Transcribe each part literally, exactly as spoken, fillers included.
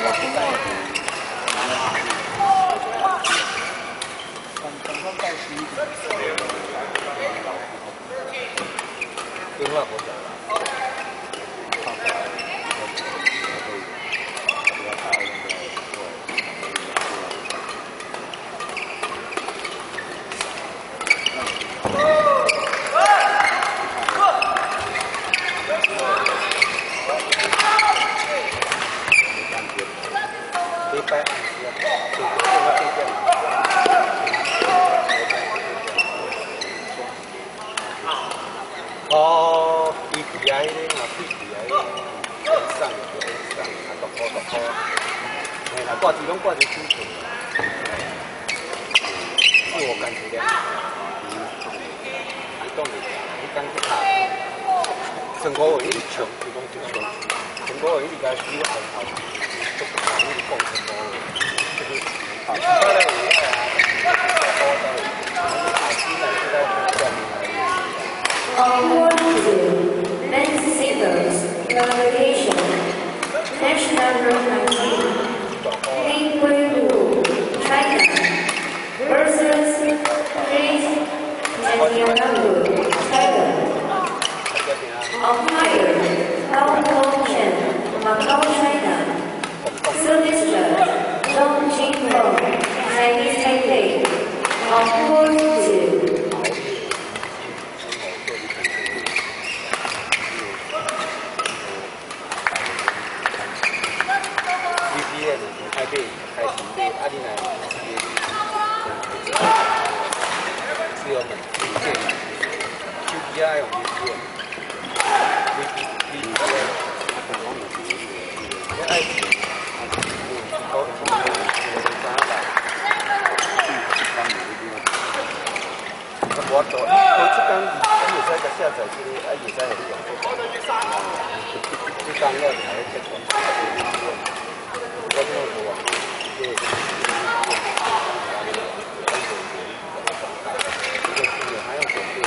电话我讲。 哦，伊伫啊，迄个嘛，水伫啊，迄个上有上，啊，独科独科，嘿啦，挂机拢挂伫手头，自我感觉良好，你动力，你感觉他，成果我一直穷，一共就穷，成果我一直在比我还好，就不讲你讲成果，就是好，当然有啊，多的，你海星呢是在下面。 According to Men's Singles Qualification, National Road nineteen, Taipei, China versus Chris and China. Umpire, Hong Kong Chen, Macau, China. Service judge, Zhong Jinghong, Chinese Taipei. According to 台北开始对阿里来只有门路线，就比较用 V P N，V P N，我爱去，我从加拿大，我到我这间我也在个下载这个，啊也在有用，这刚要才结婚。 我这种说啊，这个这个还要准备。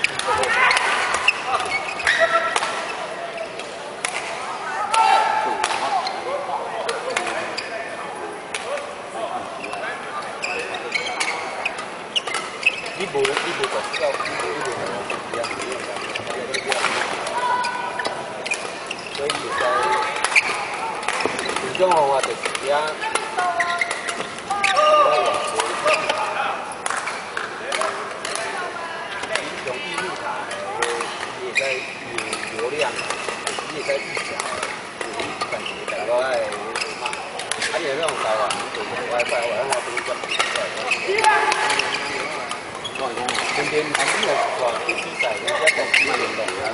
你无你无就知道，你无你无一样一样的，所以就在。 这种方法就是讲，用易路卡，也在有流量，也在技巧，感觉大家爱嘛。啊，你那种台湾，就是 WiFi， 我让他不用今天他们的话，比赛人家讲什么运动啊？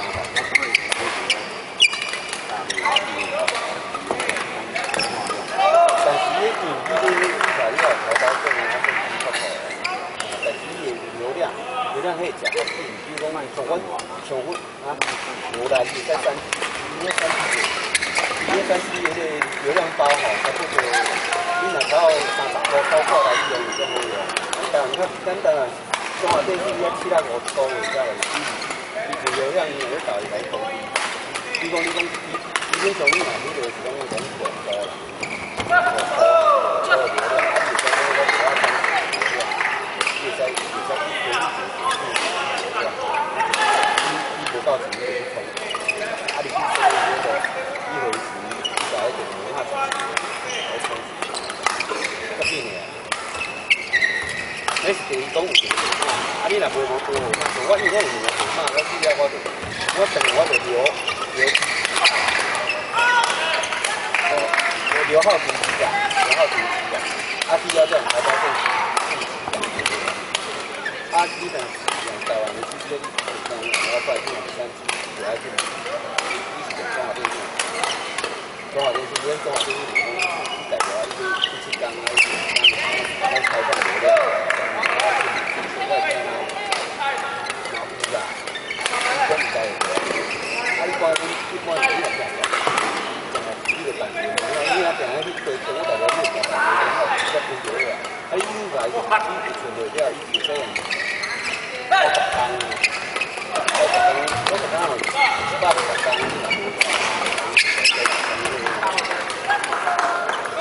但是你你这个比赛你要淘宝证啊，还是比较好。但是你流量流量可以讲，比如讲像阮像阮啊，无来是在三 G， 一三 G， 一三 G 那个流量包吼，差不多你若到三十块九块来用就好用。但你看简单啊，中华电信要七百五十块以下的，伊伊流量伊会导伊来投资。比如讲你讲你你你像你若你就是讲讲广告啦。 哦，这个流量，而且在那个主要方式流量，也在也在一堆一堆流量，一一不到几个就冲，阿里去收那个一回时找一点文化产业来冲，这避免。那是第一讲有第二讲，啊你若无无无文化，我因为我有文化，我资料我就我等我就留留。 刘浩平机长，刘浩平机长，阿基要这种台胞证是阿基呢，两台湾的机器，像我要快进两三 G， 我要进一起讲中华电信，中华电信因为中华电信里面是改革一个一起刚啊，一起刚刚开放流量，然后进现在看到马布啊，跟你在有阿里关一般人也这样。 这个感觉，因为他本来是对整个大家越讲，然后比较不流啊，他一路来就一直存在，一直这样，好十缸，好十缸，我十缸有七八十缸，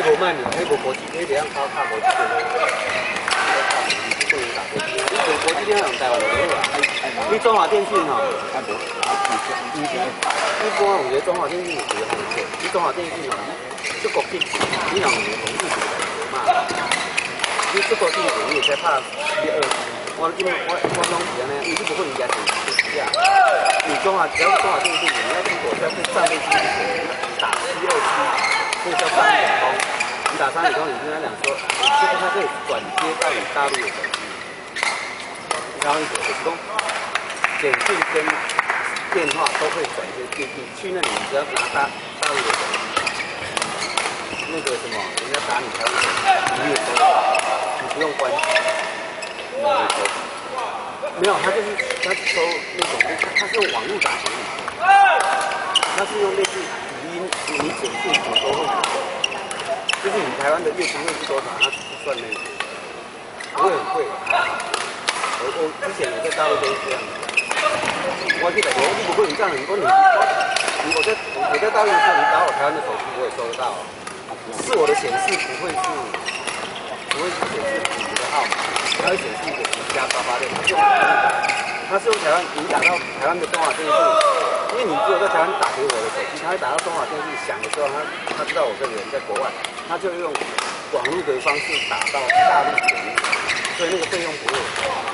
无卖你，迄无国际，迄袂当靠靠国际电话，不能打国际电话。你做国际电话用台湾就好啦。你中华电信吼，啊无，以前一般有个中华电信有几个方式，你中华电信吼，这国际你若有个同事就来做嘛。你这国际你会使拍一二七，我今我我拢是安尼，因为你不可能加手机啊。你中华只要中华电信，你要出国要去上飞机之前打七二七，这叫三点通。你打三点通，你跟他讲说，这个它可以转接到你大陆的手机。然后你就是说，简讯跟电话都会转接进去，去那里你只要拿大大陆的手机，那个什么，人家打你台湾手机，你也收得到，你不用关机，你也收。没有，他就是他收那种，他是用网络打给你，他是用类似语音，你简讯什么都会有，就是你台湾的月薪会是多少，他是算那个，不会很贵。我我之前也在大陆都是这样子，我记得我你不过你这样，你说你你我在我在大陆的时候，你打我台湾的手机，我也收得到，是我的显示不会是不会是显示你的号码，它会显示一个什么加八八六，它是用它是用台湾你打到台湾的中华电信，因为你只有在台湾打给我的手机，它会打到中华电信响的时候，它它知道我这个人在国外，它就用网络的方式打到大陆给你，所以那个费用不会有。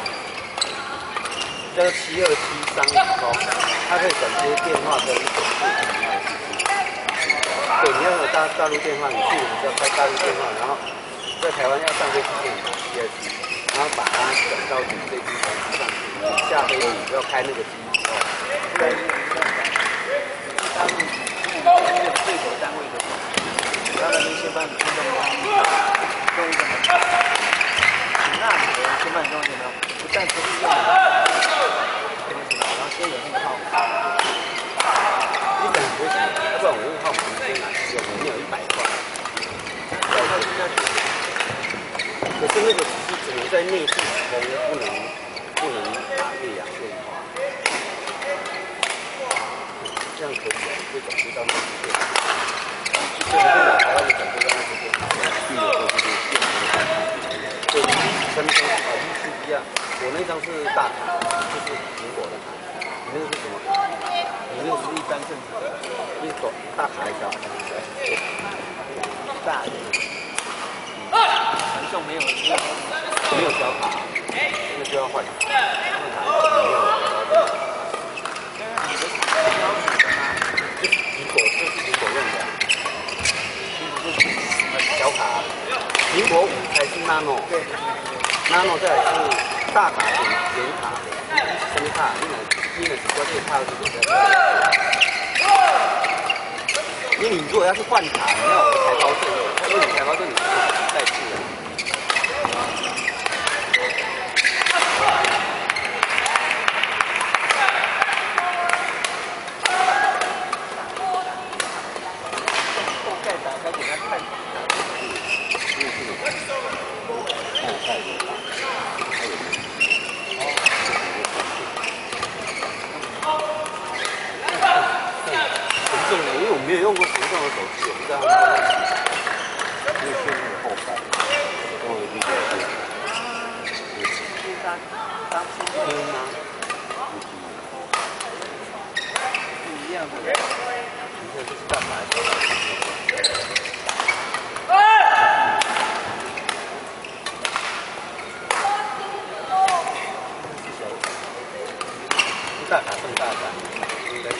叫做七二七商务通，它可以转接电话跟手机。对，你要有大大陆电话，你去你就要开大陆电话，然后在台湾要上飞机就打七二七，然后把它转到你飞机台机上去，你下飞机你就要开那个机哦。对，大陆那个对口单位的，他们那些班子用用一个很那里的先办东西呢，不但可以用。先有那个号码，你感觉什么？要不然我那个号码你先拿去用，里面有一百块。可是那个只是只能在内地通，不能不能打越洋电话。这样可以啊，你可以转接到内地电话。这个跟我台湾的转接到内地电话，具有就是电话。对，跟跟啊意思一样。我那张是大卡，就是苹果的卡。你那个是什么？你那个是一般正常的，一种大卡还是小卡？大的。传送没有没有小卡，那就要换卡。那卡没有小卡。就是苹果，就是苹果用的。苹果是小卡，苹果五才是 nano， 对 ，nano 再来是大卡跟原卡，什么卡？你能？你的只说这个卡就是比较，因为你如果要是换卡，你要有个台胞证，因为你台胞证你是带去的。后盖打开给他看。因为我没有用过行动的手机，我不知道它们没有确认后盖，跟我理解的是当当初听吗？不一样的，你看这是干嘛的？大卡更大卡，应该是。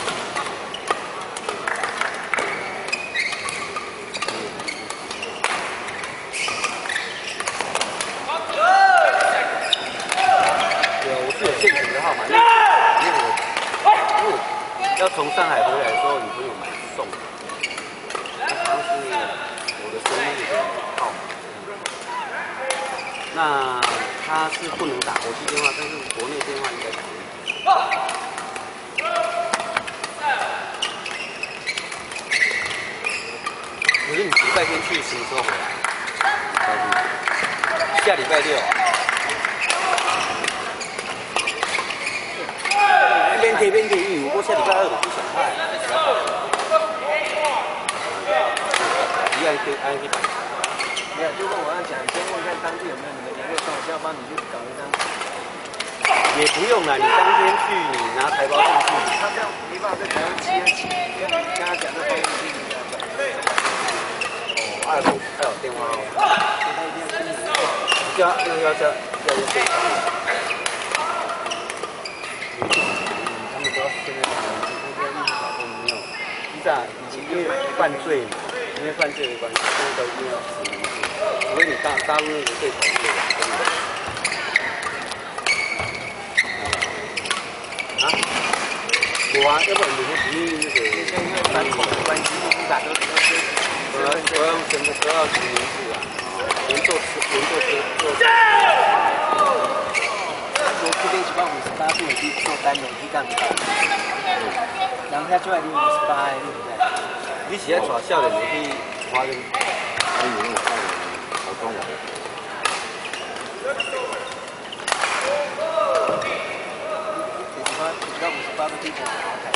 现成的号码，因为我因为要从上海回来的时候，女朋友买送的，好像是我的生日的号码。那它是不能打国际电话，但是国内电话应该可以。可是你礼拜天去什么时候回来？下礼拜六。边贴边贴，因为我下礼拜二就去上海。 你按去按去办。 没有，就跟我要讲，先问看当地有没有你的联络方，我就要帮你去搞一张。 也不用啦，你当天去，你拿台胞证去。 他这样没办法在台湾接起，跟跟他讲这方面事情这样子。 哦，还有还有电话号码。你叫那个要叫叫人对方。他们都要现在讲，现在律师法都没有。依照以前因为犯罪嘛，因为犯罪的关系，现在都一定要指名字，除非你大大陆那个对头那个。啊？有啊，要不然你会指定那个因为反恐的关系，律师法都都是我要我要全部都要指名字啊，连坐车连坐车坐。 我这边是讲五十八岁去做单人去干的，人家就爱你五十八的，你唔知？ 你是在带少年去花莲？ 可以用少年好中文。 五十八，你到五十八的地方好看。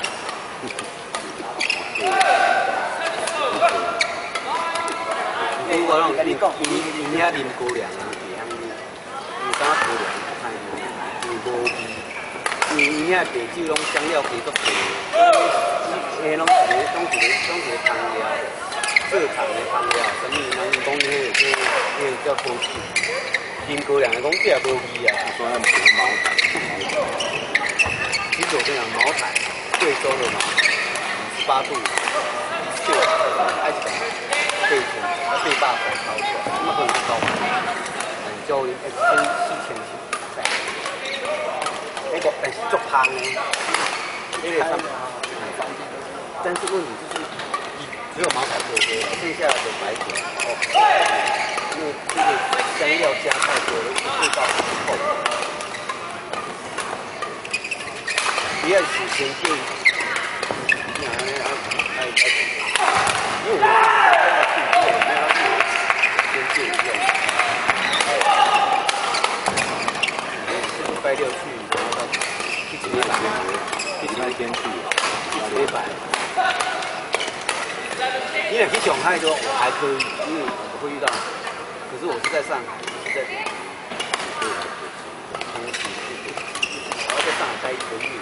如果让你你你遐啉高粱啊，是遐尼，你敢高粱太无，是无味。因为伊遐白酒拢香料加足多，迄拢是个拢是个拢是个香料，蔗糖的香料，什么人讲迄个叫迄个叫枸杞，啉高粱的讲这也无味啊。 说要学茅台， 其实我跟你讲，茅台，贵州的茅台，五十八度，就爱吃对称，它对大火烧出来，那很高，嗯，就一千四千七。那个但是做汤呢，那个他们，但是问题就是只有茅台可以喝，剩下的白酒哦，因为这个香料加太多了，味道很厚。第二是先进，你看那爱爱爱，因为我我要先进用，礼拜六去。一直礼拜一直一天去，一直礼拜。因为去上海的话，我还可以，因为我会遇到。可是我是在上海，是在同时，我要在上海待一个月。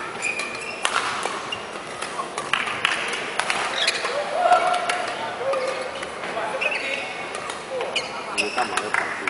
你干嘛要跑去？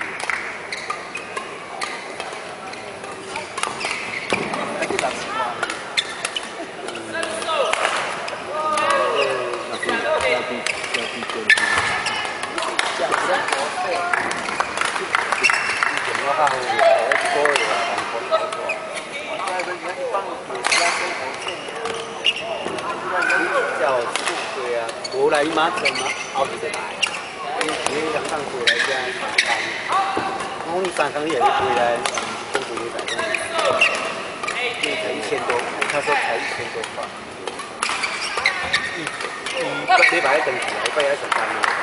对啊，无来马阵嘛，后日就来。你你两趟过来遮，我你三趟你也是回来，公司也在公司，那才一千多，他说才一千多块。一一礼拜一等起来，礼拜一上班嘛。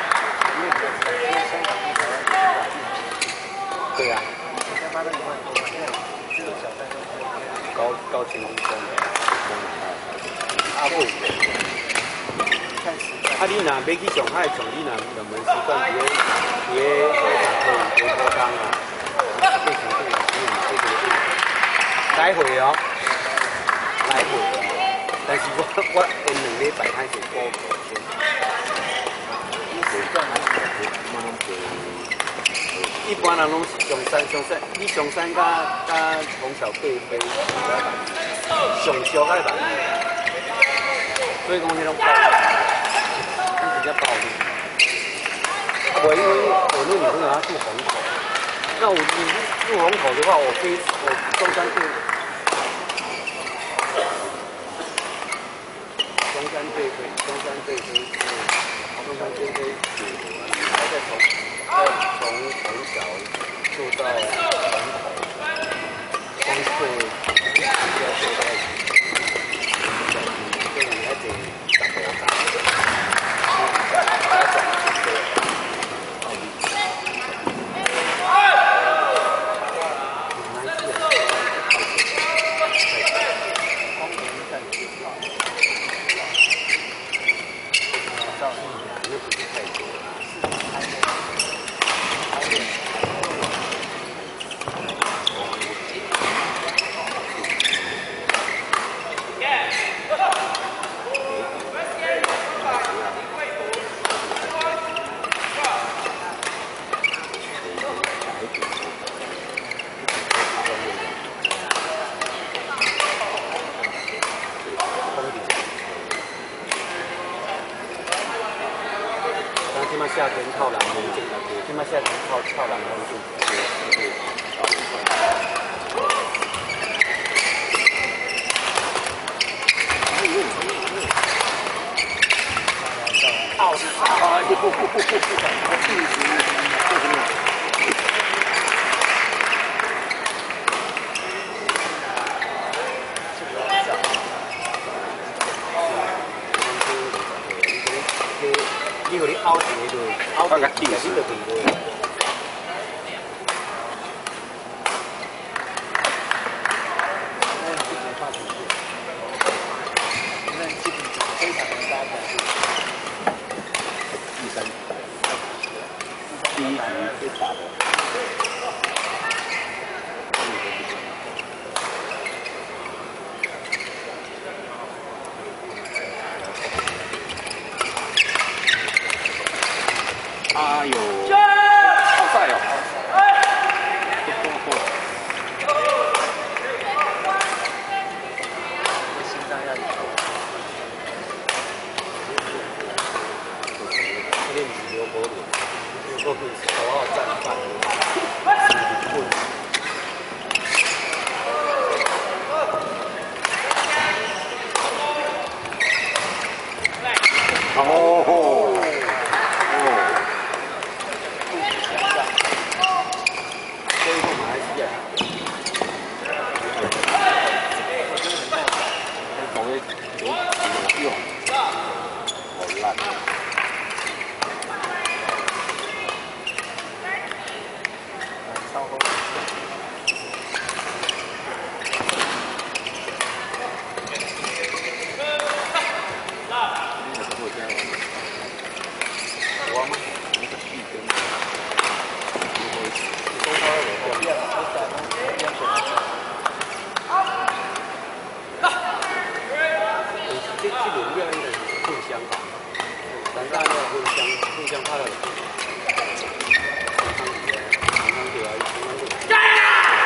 对啊。高高前低峰，阿母。啊，你若要去上海，从你若两门习惯，伫个伫个可以做煲汤啊，变成这个嗯，这个来回哦，来回哦。但是我我因两礼拜开始过五千，一般人拢是上山上山，你上山甲甲虹桥爬飞，上少甲万，所以讲迄种包。比较暴力。我因为我那女朋友她住虹口，那我你住虹口的话，我飞我中山队，中山队飞，中山队飞，中山队飞，然后再从再从虹桥坐到虹口，光坐一要坐在一起，所以你还得打多打。 超浪高速，对对。奥斯卡，不不不不不不，必须，这什么？你和你拗一个就拗个定是的对的。 非常能打的。 第三，第一局被打的。哎呦，好赛哦！ 心脏要有。 练习刘伯伦，刘伯伦头号战犯。 哦吼！ 这一个马来西亚， 同一有有用，好烂。 超后。 我吗？ 那个屁跟， 你公开我这边，我在我这边选。这这轮量应该是互相吧，咱大家互相互相怕了。常常对啊，常常对啊。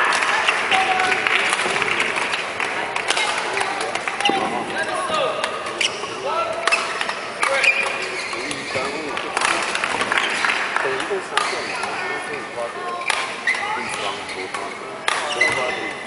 等一共三线嘛，都是五花多，一双多花多，多花多。